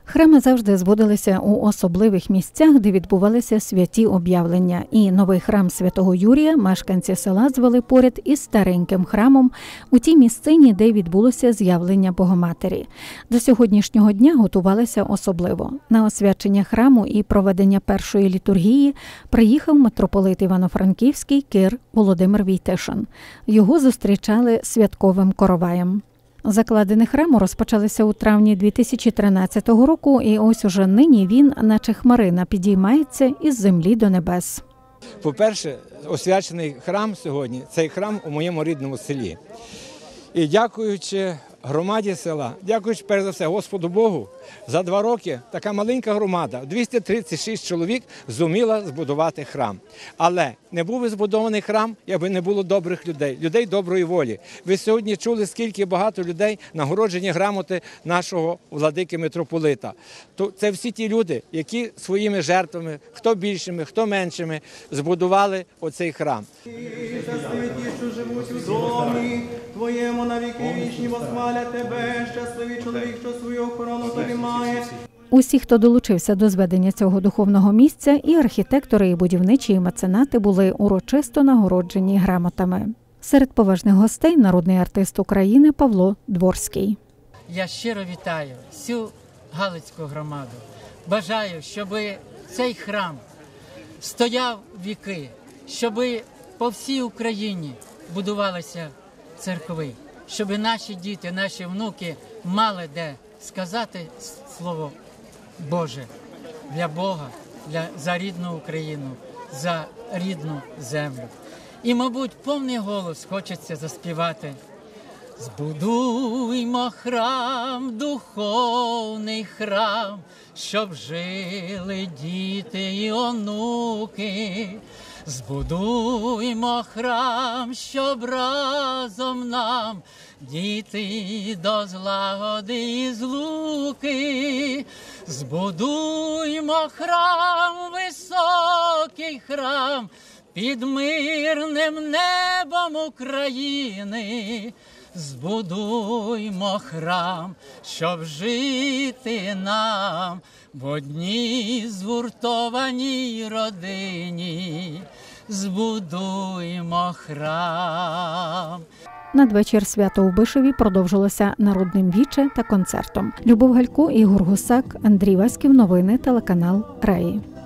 Храми завжди зводилися у особливих місцях, де відбувалися святі об'явлення. І новий храм Святого Юрія мешканці села звели поряд із стареньким храмом у тій місцині, де відбулося з'явлення Богоматері. До сьогоднішнього дня готувалися особливо. На освячення храму і проведення першої літургії приїхав митрополит Івано-Франківський кир Володимир Війтишин. Його зустрічали святковим короваєм. Закладини храму розпочалися у травні 2013 року, і ось уже нині він, наче хмарина, підіймається із землі до небес. По-перше, освячений храм сьогодні – цей храм у моєму рідному селі. І дякуючи громаді села, дякуючи перш за все Господу Богу, за 2 роки така маленька громада, 236 чоловік, зуміла збудувати храм. Але не був би збудований храм, якби не було добрих людей, людей доброї волі. Ви сьогодні чули, скільки багато людей нагороджені грамоти нашого владики митрополита. Це всі ті люди, які своїми жертвами, хто більшими, хто меншими, збудували оцей храм. Твоєму на віки вічні восхвалять тебе, щасливий чоловік, що свою охорону тобі має. Усі, хто долучився до зведення цього духовного місця, і архітектори, і будівничі, і меценати були урочисто нагороджені грамотами. Серед поважних гостей народний артист України Павло Дворський. Я щиро вітаю всю Галицьку громаду. Бажаю, щоб цей храм стояв віки, щоб по всій Україні будувалися церкви, щоб наші діти, наші внуки мали де сказати слово Боже для Бога, за рідну Україну, за рідну землю. І, мабуть, повний голос хочеться заспівати. Збудуймо храм, духовний храм, щоб жили діти і онуки. Збудуймо храм, щоб разом нам дійти до злагоди і злуки. Збудуймо храм, високий храм, під мирним небом України. Збудуймо храм, щоб жити нам в одній згуртованій родині. Збудуймо храм. Надвечір свято у Бишеві продовжилося народним віче та концертом. Любов Галько, Ігор Гусак, Андрій Васьків. Новини, телеканал Раї.